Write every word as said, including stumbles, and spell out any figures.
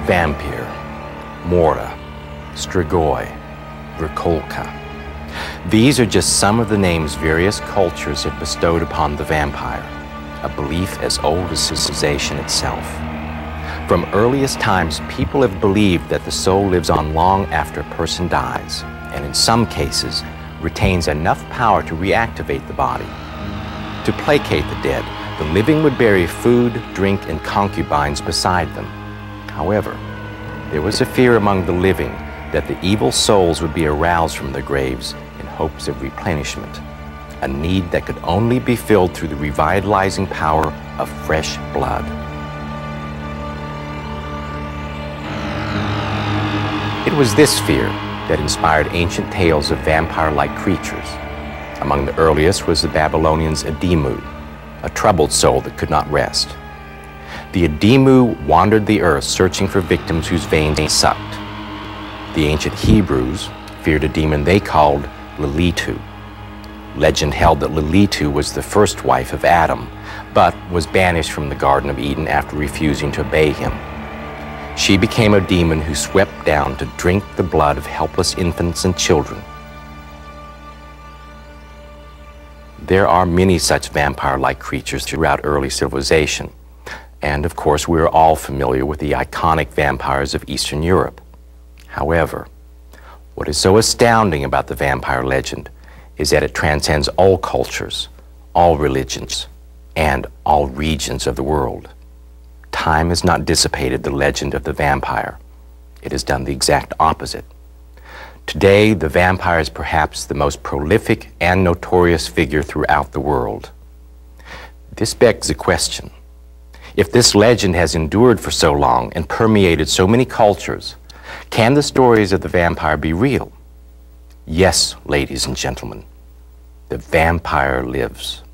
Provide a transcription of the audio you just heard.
Vampyre, Morta, Strigoi, Verkolka. These are just some of the names various cultures have bestowed upon the vampire, a belief as old as civilization itself. From earliest times, people have believed that the soul lives on long after a person dies, and in some cases, retains enough power to reactivate the body. To placate the dead, the living would bury food, drink, and concubines beside them. However, there was a fear among the living that the evil souls would be aroused from their graves in hopes of replenishment, a need that could only be filled through the revitalizing power of fresh blood. It was this fear that inspired ancient tales of vampire-like creatures. Among the earliest was the Babylonian Edimmu, a troubled soul that could not rest. The Edimmu wandered the earth searching for victims whose veins they sucked. The ancient Hebrews feared a demon they called Lilitu. Legend held that Lilitu was the first wife of Adam, but was banished from the Garden of Eden after refusing to obey him. She became a demon who swept down to drink the blood of helpless infants and children. There are many such vampire-like creatures throughout early civilization. And of course, we're all familiar with the iconic vampires of Eastern Europe. However, what is so astounding about the vampire legend is that it transcends all cultures, all religions, and all regions of the world. Time has not dissipated the legend of the vampire. It has done the exact opposite. Today, the vampire is perhaps the most prolific and notorious figure throughout the world. This begs the question: if this legend has endured for so long and permeated so many cultures, can the stories of the vampire be real? Yes, ladies and gentlemen, the vampire lives.